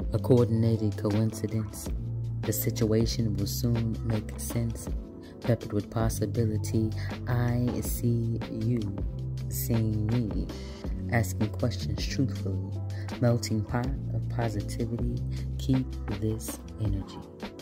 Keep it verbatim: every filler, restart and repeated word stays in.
A coordinated coincidence. The situation will soon make sense, peppered with possibility. I see you seeing me, asking questions truthfully. Melting pot of positivity. Keep this energy.